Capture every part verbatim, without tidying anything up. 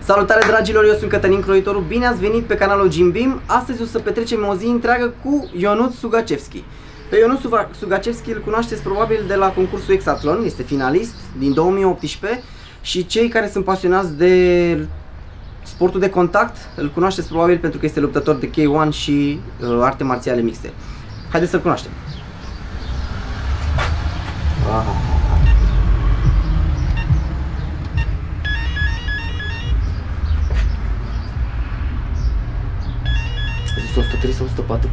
Salutare dragilor, eu sunt Cătălin Croitorul, bine ați venit pe canalul Jim Beam. Astăzi o să petrecem o zi întreagă cu Ionut Sugacevski. Pe Ionut Sugacevski îl cunoașteți probabil de la concursul Exatlon, este finalist din două mii optsprezece și cei care sunt pasionați de sportul de contact îl cunoașteți probabil pentru că este luptător de K unu și uh, arte marțiale mixte. Haideți să-l cunoaștem. Aha. o sută trei sau o sută patru.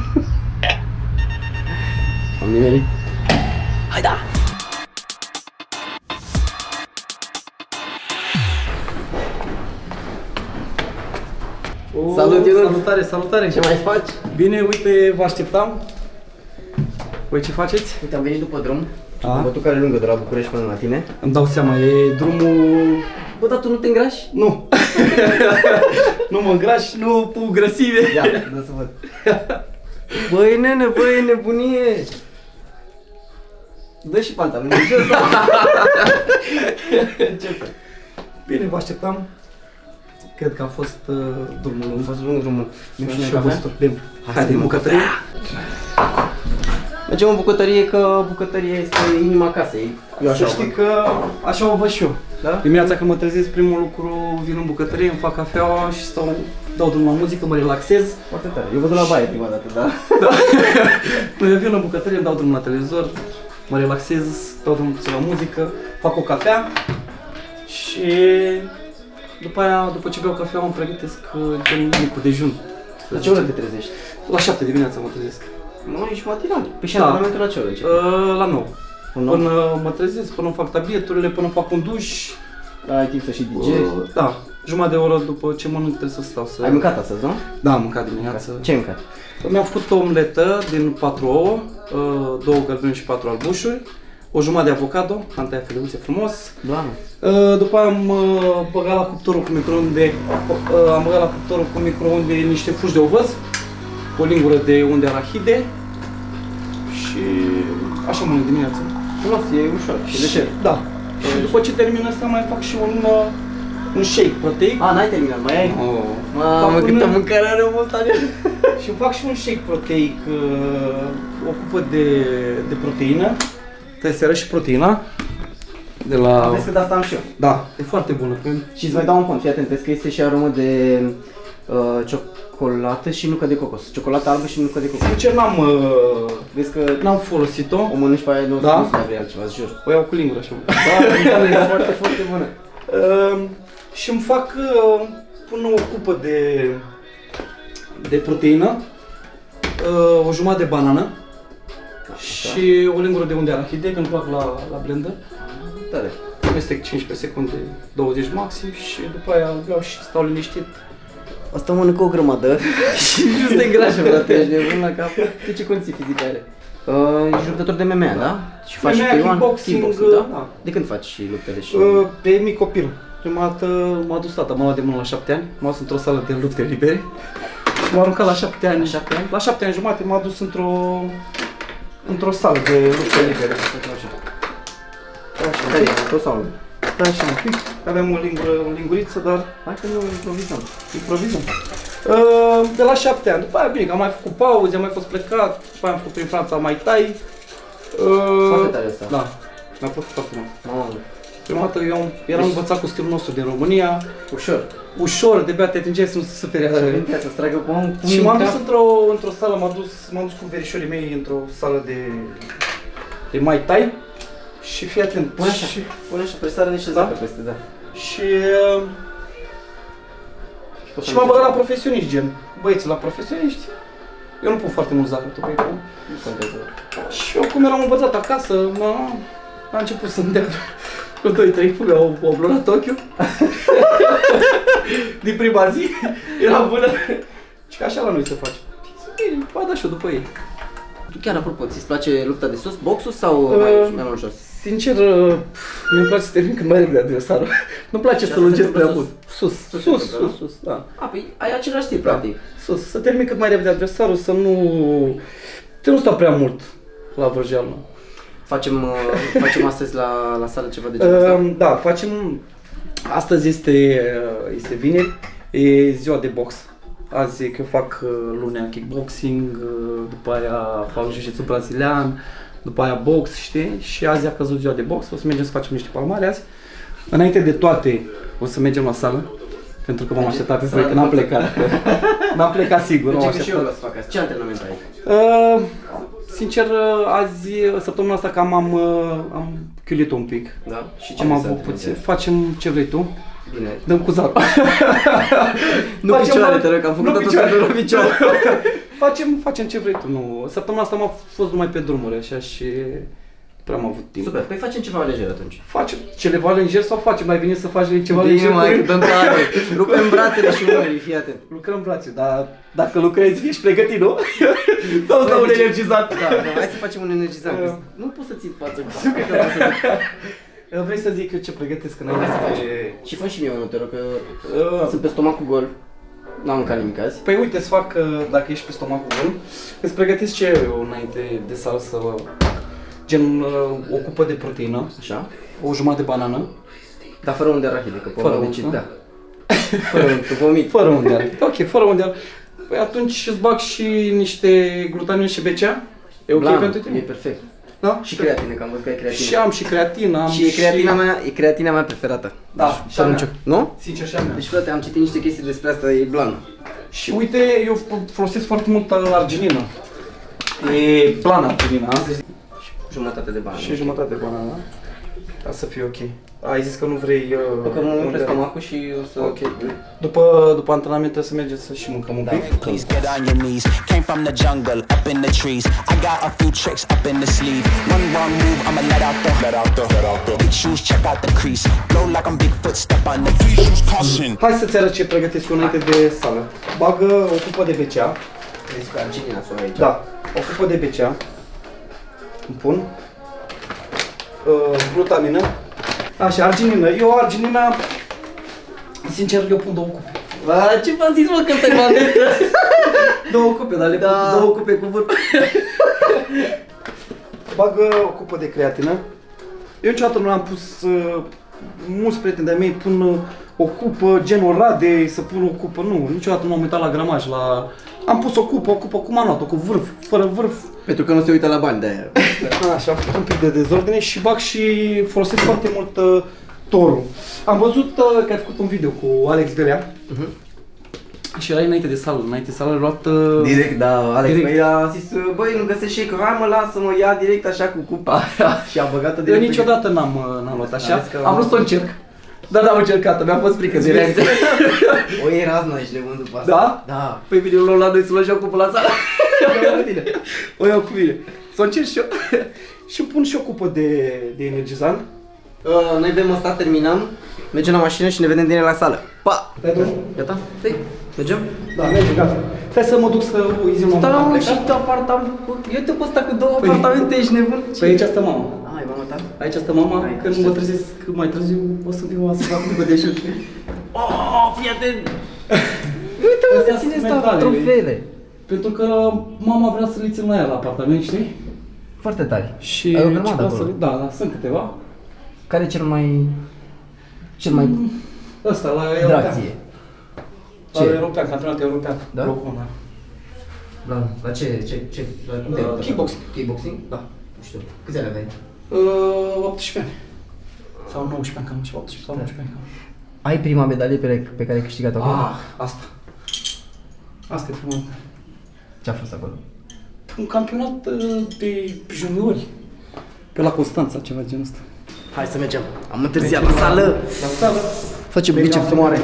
Am nimerit. Hai da! O, Salut, Ionut! Salutare, salutare! Ce mai faci? Bine, uite, vă așteptam. Voi ce faceți? Uite, am venit după drum. Am bătut care lungă de la București până la tine. Îmi dau seama, e drumul... Bă, dar tu nu te îngrași? Nu! Nu mă îngraș, nu pu grăsime. Ia, dă să văd. Băi, nene, băi, nebunie! Dă și pantaloni de jos. Începe. Bine, vă așteptam. Cred că a fost uh, drumul lung. A fost lung drumul. Și obositor. Bine, hai de bucătărie. Mergem în bucătărie, că bucătăria este inima casei. Eu așa să știi că așa o văd și eu. Da? Dimineața când mă trezesc, primul lucru vin în bucătărie, îmi fac cafeaua și stau, dau drumul la muzică, mă relaxez. Foarte tare. Eu văd la baie prima dată, da? Da. Eu vin în bucătărie, îmi dau drumul la televizor, mă relaxez, dau drumul la muzică, fac o cafea și după aia, după ce beau cafea, îmi pregătesc gen micul dejun. La ce oră te trezești? La șapte dimineața mă trezesc. Nu, ești matinal. Păi și Da. antrenamentul la ce oră începe? Uh, la nouă. nouă? Până mă trezesc, până îmi fac tabieturile, până fac un duș. Da, ai timp să și digeri. Uh, da, jumătate de oră după ce mănânc trebuie să stau să... Ai mâncat astăzi, nu? Da, am mâncat dimineața. Ce ai mâncat? Mi-am făcut o omletă din patru ouă, două gălbeni și patru albușuri, o jumătate de avocado, am tăiat feliuțe frumos. Doamne. După aia am băgat la cuptorul cu microunde, am băgat la cuptorul cu microunde niște fuși de ovăz, o lingură de unde arahide și așa mănânc dimineața. Frumos, e ușor. Și de ce? Da. Și după ce termin asta mai fac și un, un shake proteic. A, n-ai terminat, mai ai? Oh. Mamă, câtă mâncare are omul ăsta. Și fac și un shake proteic, o cupă de, de proteină. Trebuie să arăt și proteina. De la... Vezi că de asta am și eu. Da, e foarte bună. Și îți mai dau un pont, fii atent, vezi că este și aromă de uh, ciocolată și nucă de cocos. Ciocolată albă și nucă de cocos. Sincer, n-am uh, Vezi că n-am folosit-o. o mănânci pe aia, nu Da? nu mai vrei altceva, îți jur. O iau cu lingura așa. Da, e foarte, foarte bună. Uh, și îmi fac, uh, pun o cupă de, de proteină, uh, o jumătate de banană. Și o lingură de unde arahide, când fac la, la blender. Tare. Amestec cincisprezece secunde, douăzeci maxim și după aia beau și stau liniștit. Asta mănâncă o grămadă și nu te îngrașă, frate, ești nebun la cap. Tu ce condiții fizice are? Uh, ești luptător de M M A, da? Și faci M M A, K unu, kickboxing, kickboxing, da? da. De când faci și luptele și... Uh, pe mic copil. Prima dată m-a dus tata, m-a luat de mână la șapte ani, m-a dus într-o sală de lupte libere. Și m-a aruncat la șapte ani. La șapte ani? La șapte ani jumate m-a dus într-o într-o sală de lupte libere. Așa. Care e? Tot sau? Da, așa un pic. Aveam o lingură, o linguriță, dar Hai că nu improvizăm. improvizăm. Uh, de la șapte ani. După aia, bine, că am mai făcut pauze, am mai fost plecat, după aia am făcut prin Franța Muay Thai. Uh, Foarte tare asta. Da, mi-a plăcut foarte mult. Mamă. Prima dată eu eram învățat cu stilul nostru din România. Ușor. Ușor, de-abia te atingeai să nu se supere. Să stragă cu un Și m-am dus într-o într-o sală, m-am dus, m-am dus cu verișorii mei într-o sală de de Muay Thai. Și fii atent. Pune așa, și, pune așa, presare niște Da? zape peste, da. și, și m-am băgat la profesioniști, gen. Băieți, la profesioniști. Eu nu pun foarte mult zahăr, tu pe aici. Nu contează. Și eu cum eram învățat acasă, mă, a început să-mi dea cu doi trei fume, au, au blonat ochiul. Din prima zi, era bună. Și că așa la noi se face. Bine, ba da și eu după ei. Tu chiar, apropo, ți-ți place lupta de sus, boxul sau Uh, mai, mai mult jos? Sincer, mi-mi place să termin cât mai repede adversarul. Nu-mi place să lungesc prea mult. Sus, sus, sus, sus, sus, da. A, păi ai același tip, practic. Sus, să termin cât mai repede adversarul, să nu... să nu stau prea mult la vrăjeală. Facem, uh, facem astăzi la, la sală ceva de genul ăsta? Uh, da, facem Astăzi este, este vineri, e ziua de box. Azi că eu fac lunea kickboxing, după aia fac jiu-jitsu brazilian, după aia box, știi? Și azi a căzut ziua de box, o să mergem să facem niște palmare azi. Înainte de toate, o să mergem la sală, pentru că m-am așteptat pe că n-am plecat. N-am plecat sigur, m-am așteptat. și eu o să fac azi. Ce antrenament ai? Uh, sincer, azi, săptămâna asta cam am, am chiulit un pic. Da? Și ce am avut puțin. Facem ce vrei tu. Bine. Dăm cu zap. Nu facem picioare, te rog, am făcut tot felul de picioare. facem, facem ce vrei tu, nu. Săptămâna asta am fost numai pe drumuri așa și prea am avut timp. Super, păi facem ceva lejer atunci. Facem ceva lejer sau facem? Mai bine să faci ceva Bine, lejer? mai dăm tare. Rupem brațele și umerii, fii atent. Lucrăm brațe, dar dacă lucrezi ești pregătit, nu? Sau stau un energizant? Da, da, hai să facem un energizant. Nu pot să țin față cu vrei să zic eu ce pregătesc înainte să faci? Și fă și mie unul, te rog, că sunt pe stomacul gol. N-am mâncat nimic azi. Păi uite, să fac, dacă ești pe stomacul gol, îți pregătesc ce eu înainte de sală, gen o cupă de proteină, așa, o jumătate de banană. Dar fără unde arahide, că fără unde da. Fără unde, vomit. Fără unde arahide. Ok, fără unde arahide. Păi atunci îți bag și niște glutamin și B C A. E ok Blan, pentru tine? E perfect. Da? Și creatină, că am văzut că ai creatină. Și am și creatină, am și e creatina și... mea, e creatina mea preferată. Da, și atunci, nu? Sincer și a mea. Deci frate, am citit niște chestii despre asta, e blană. Și uite, eu folosesc foarte mult arginină. E blană arginina. Jumătate de banană. Și jumătate de banană. Ca să fie ok. Ai zis că nu vrei... Uh, că mă umple stomacul și o să... Ok. După, după antrenament trebuie să mergem să și mâncăm un pic. Please get on your knees. Came from the jungle, up in the trees. I got a few tricks up in the sleeve. One wrong move, I'ma let out the let out the let out the big shoes, check out the crease. Blow like I'm Bigfoot, step on the three shoes caution. Hai să-ți arăt ce pregătesc eu înainte de sală. Bagă o cupă de B C A. Vezi că arginina s-o aici. Da. O cupă de B C A. Îmi pun. Uh, glutamină. Așa, arginină. Eu arginina, sincer, eu pun două cupe. Ba, ce v-am zis, mă, că stai bandetă? Două cupe, dar le da. pun două cupe cu vârf. Bagă o cupă de creatină. Eu niciodată nu am pus, uh, mulți prieteni de-ai mei pun uh, o cupă, genul Rade, să pun o cupă, nu, niciodată nu m-am uitat la gramaj, la... Am pus o cupă, o cupă cum am luat-o, cu vârf, fără vârf. Pentru că nu se uită la bani de-aia. Așa, am făcut un pic de dezordine și bag și folosesc foarte mult uh, torul. Am văzut uh, că ai făcut un video cu Alex Velea. Uh-huh. Și era înainte de sală, înainte de sală a luat... Uh, direct, da, Alex direct. a zis, băi, nu găsești shake, hai mă, lasă-mă, ia direct așa cu cupa. Și a băgat-o direct. Eu niciodată n-am n-am luat așa, am vrut să o încerc. Dar n-am încercat-o, mi-a fost frică de reacție. O iei razna, ești nebun după asta. Da? Da. Păi vine unul la noi să luăm și o cupă la sală. O iau cu mine. Să o încerc și eu. Și pun și o cupă de, de energizant. Uh, noi bem ăsta, terminăm, mergem la mașină și ne vedem din la sală. Pa! Gata? Stai, mergem? Da, mergem, gata. Trebuie să mă duc să izim la mama. Stau și tu apartament. Eu te pot sta cu două păi, apartamente, ești nebun? Păi aici stă mama. Ai, mama ta? Aici stă mama, ai, când mă trezesc mai târziu o să fiu să fac cupă de șut. Oh, fii atent! Uite unde ține asta, trofeele. Pentru că mama vrea să le țin la ea la apartament, știi? Foarte tare. Și ai o grămadă acolo? Da, da, sunt câteva. Care e cel mai... cel mai... Ăsta, la european. La european, campionat european. Da? Da, la ce, ce, ce? La uh, kickboxing. Kickboxing? Da. Nu știu. Câți ani aveai? Uh, optsprezece ani. Sau nouăsprezece ani, cam ceva, optsprezece sau nouăsprezece ani. Ai prima medalie pe, pe care ai câștigat-o acolo? Ah, asta. Asta e prima. Ce a fost acolo? Un campionat de juniori. Pe la Constanța, ceva genul ăsta. Hai să mergem. Am întârziat la sală. La sală. Facem biceps moare.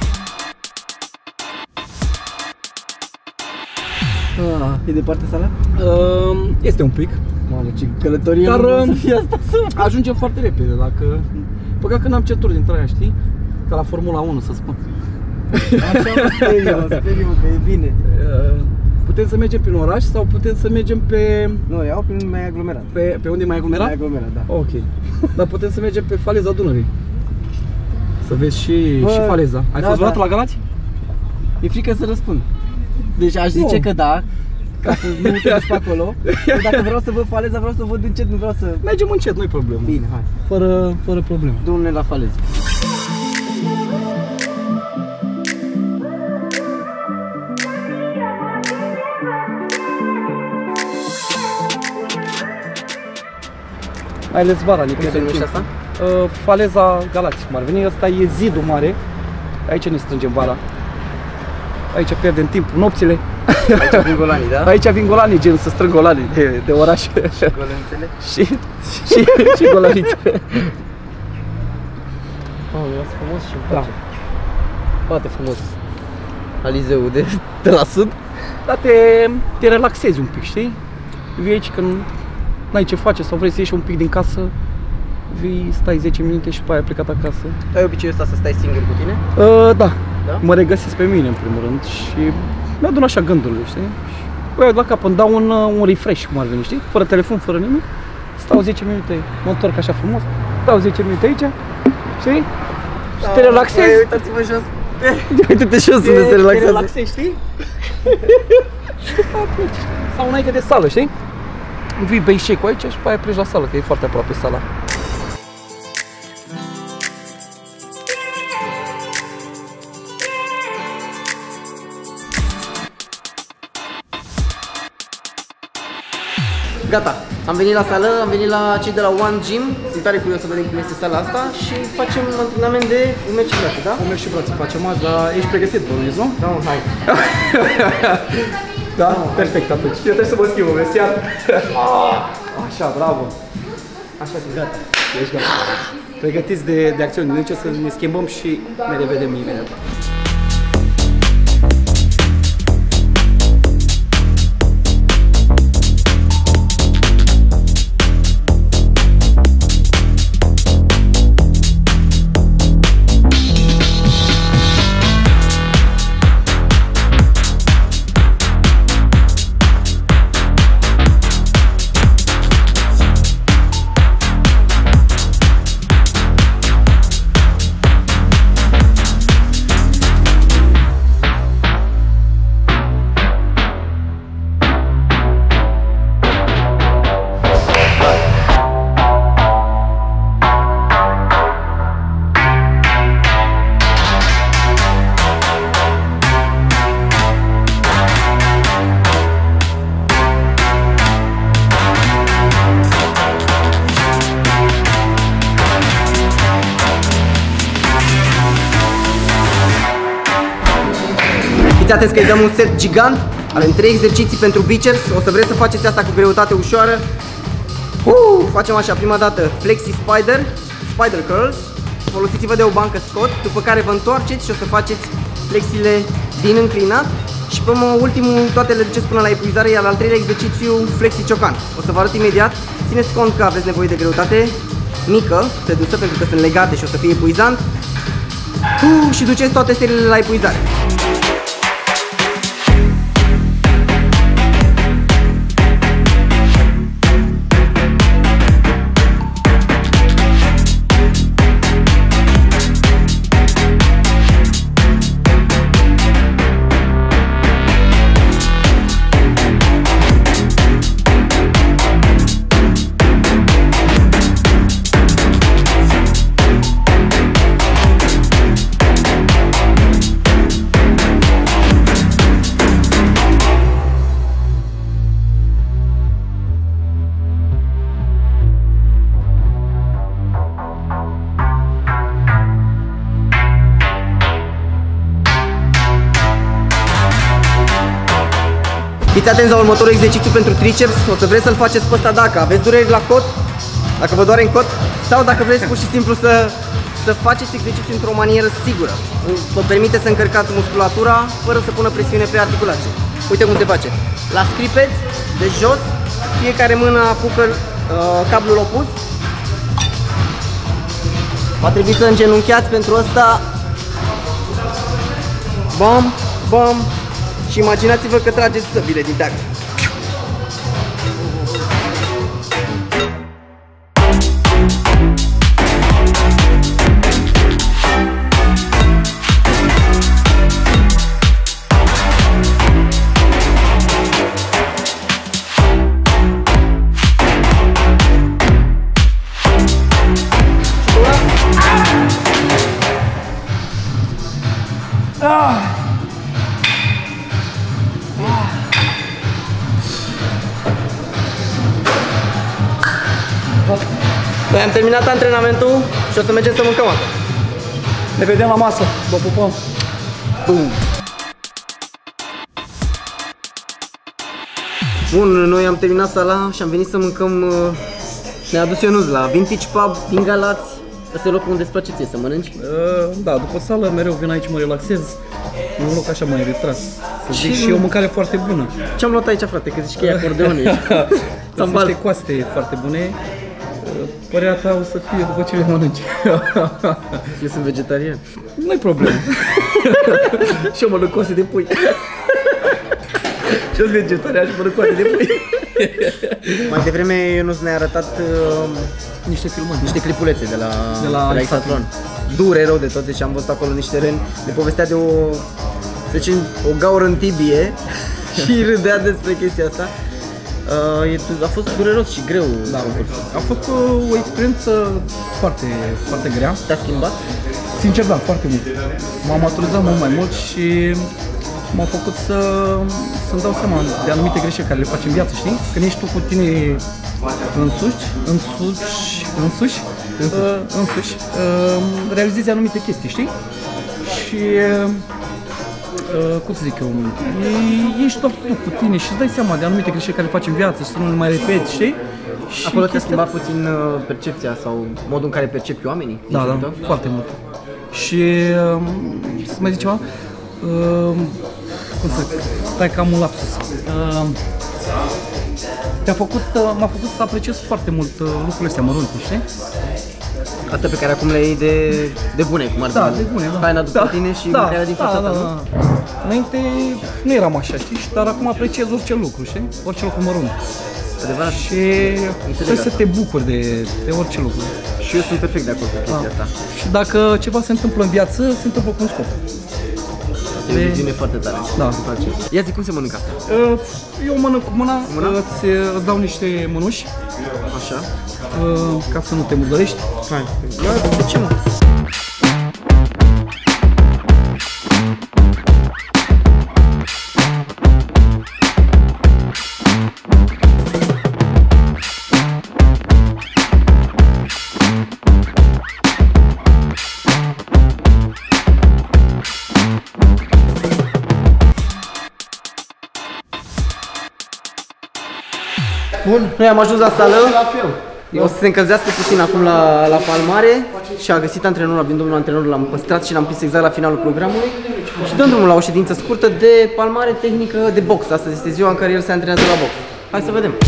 Ah, e departe sala? Uh, este un pic. Mamă, ce călătorie. Dar să fie asta, să... ajungem foarte repede, dacă... Păcat că n-am centuri dintre aia, știi? Ca la Formula unu, să spun. Așa mă sper eu, sper eu că e bine. Uh, putem să mergem prin oraș sau putem să mergem pe... Nu, iau prin mai aglomerat. Pe, pe unde e mai aglomerat? Mai aglomerat, da. Ok. Dar putem să mergem pe faleza Dunării. Să vezi și, Bă, și faleza. Ai da, fost vreodată da. la Galați? E frică să răspund. Deci aș zice nu. că da, ca să nu te duci pe acolo. Dacă vreau să văd faleza, vreau să văd încet, nu vreau să... Mergem încet, nu-i problemă. Bine, hai. Fără, fără problemă. Du-ne la faleză. mai ales vara. Cum se numește asta? Uh, Faleza Galați, cum ar veni. Asta e zidul mare. Aici ne strângem vara. Aici pierdem timpul, nopțile. Aici vin golanii, da? Aici vin golanii, gen să strâng golanii de, de oraș. Și golanțele? și, și, și golanițe. Oh, e frumos și îmi place. Da. Foarte frumos. Alizeul de, de la sud. Dar te, te relaxezi un pic, știi? Vii aici când n-ai ce face sau vrei să ieși un pic din casă, vii, stai zece minute și pe aia plecat acasă. Ai obiceiul ăsta să stai singur cu tine? Uh, da. Da? Mă regăsesc pe mine în primul rând și mi-adun așa gândurile, știi? Și o iau la cap, îmi dau un, un refresh, cum ar veni, știi? Fără telefon, fără nimic. Stau zece minute, mă întorc așa frumos, stau zece minute aici, știi? Și Da, te relaxezi. băi, uitați-vă jos. Uite-te jos unde se relaxează. Te relaxezi, știi? Sau înainte de sală, știi? Vii, bei shake-ul aici și pe aia pleci la sală, că e foarte aproape sala. Gata, am venit la sală, am venit la cei de la One Gym. Sunt tare curios să vedem cum este sala asta și facem un antrenament de umeri și brațe, da? Umeri și brațe facem azi, dar ești pregătit, Boris, nu? Da, hai. Da? Perfect atunci. Eu trebuie să mă schimb, vestiar. Așa, bravo. Așa sunt, gata. Ești gata. Pregătiți de, de acțiuni. Deci să ne schimbăm și ne revedem imediat. Fiți atenți că îi dăm un set gigant. Avem trei exerciții pentru biceps. O să vreți să faceți asta cu greutate ușoară. Uh, facem așa, prima dată flexi spider, spider curls. Folosiți-vă de o bancă scot, după care vă întoarceți și o să faceți flexiile din înclinat. Și pe ultimul, toate le duceți până la epuizare, iar al treilea exercițiu, flexi ciocan. O să vă arăt imediat. Țineți cont că aveți nevoie de greutate mică, redusă, pentru că sunt legate și o să fie epuizant. Uh, și duceți toate seriile la epuizare. Fiți atenți la următorul exercițiu pentru triceps. O să vreți să-l faceți pe ăsta dacă aveți dureri la cot, dacă vă doare în cot, sau dacă vreți pur și simplu să, să faceți exercițiul într-o manieră sigură. Vă permite să încărcați musculatura fără să pună presiune pe articulație. Uite cum se face. La scripeți, de jos, fiecare mână apucă uh, cablul opus. Va trebui să îngenunchiați pentru asta. Bam, bam. Și imaginați-vă că trageți săbile din teacă. Ah! Noi am terminat antrenamentul și o să mergem să mâncăm acum. Ne vedem la masă. Vă pupăm. Bum. Bun, noi am terminat sala și am venit să mâncăm. Ne-a adus Ionuț la Vintage Pub din Galați. Ăsta e locul unde îți place ție să mănânci? Uh, da, după sală mereu vin aici, mă relaxez. E un loc așa mai retras. Să zic, Și- și e o mâncare foarte bună. Ce-am luat aici, frate? Că zici că e acordeon aici. Sunt niște coaste foarte bune. Uh, Părerea ta o să fie după ce le mănânci. Eu sunt vegetarian. Nu-i problemă. Și eu mănânc coaste de pui. Și-o vegetarian și mănânc coaste de pui. Mai devreme Ionuț ne-a arătat uh, Niște filmări. niște clipulețe de la, De la de la Exatlon. Dure rău de tot, deci am văzut acolo niște râni. Ne povestea de o, să zicem, o gaură în tibie și râdea despre chestia asta. Uh, e, a fost dureros și greu Da, concursul. a fost o, o experiență foarte, foarte grea. Te-a schimbat? Sincer, da, foarte mult. M-am maturizat mult mai mult și m-a făcut să, să-mi dau seama de anumite greșeli care le faci în viață, știi? Când ești tu cu tine însuși, însuși, însuși, însuși, însuși uh, realizezi anumite chestii, știi? Și, uh, cum să zic eu, e- ești doar tu cu tine și îți dai seama de anumite greșeli care le faci în viață și să nu le mai repeți, știi? Și Acolo te-a chestia- schimbat puțin uh, percepția sau modul în care percepi oamenii? din Da, jurul da, tău? foarte mult. Și um, să mai zic ceva, um, cum să, stai că am un lapsus. Um, te-a făcut, uh, m-a făcut să apreciez foarte mult uh, lucrurile astea mărunte, știi? Astea pe care acum le iei de, de bune, cum ar Da, fi de bune, da. haina după Da, tine și da, mâncarea din da, fața da, ta, da, nu? da. Înainte nu eram așa, știi? Dar acum apreciez orice lucru, știi? Orice lucru mărunt. Adevărat. Și trebuie să te bucuri de, de orice lucru. Și eu sunt perfect de acord cu chestia asta. Și dacă ceva se întâmplă în viață, se întâmplă cu un scop. Asta e o viziune foarte tare. Da. Îmi place. Ia zi cum se mănâncă asta? Uh, Eu mănânc cu mâna, mâna? Îți, îți dau niște mânuși Așa. uh, ca să nu te murdărești. Hai. Ia, de ce mă? Bun, noi am ajuns la sală. O să se încălzească puțin acum la, la palmare și a găsit antrenorul, a venit domnul antrenor, l-am păstrat și l-am prins exact la finalul programului și dăm drumul la o ședință scurtă de palmare tehnică de box. Astăzi este ziua în care el se antrenează la box. Hai să vedem!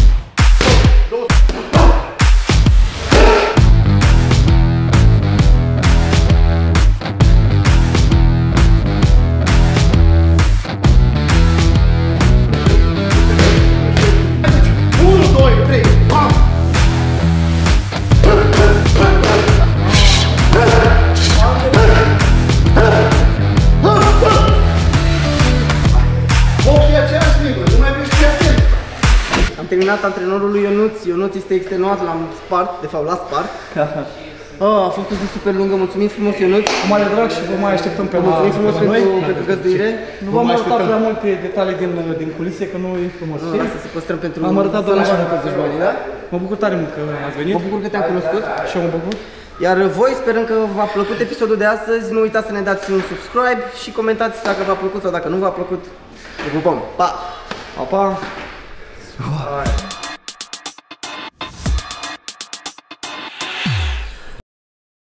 Am terminat antrenorul lui Ionuț. Ionuț este extenuat, l-am spart, de fapt l-a spart. Oh, a fost o zi super lungă, mulțumim frumos Ionuț. Cu mare drag și vă mai așteptăm pe Vă mulțumim frumos pe pentru, noi. pentru găzduire. Nu v-am arătat prea multe detalii din, din culise, că nu e frumos. Nu, lasă să păstrăm pentru Am arătat doar așa așa. toți dușmanii, da? Mă bucur tare mult că ați venit. Mă bucur că te-am cunoscut. Și eu mă bucur. Iar voi sperăm că v-a plăcut episodul de astăzi. Nu uitați să ne dați un subscribe și comentați dacă v-a plăcut sau dacă nu v-a plăcut. Vă pupăm! Pa! Pa, pa!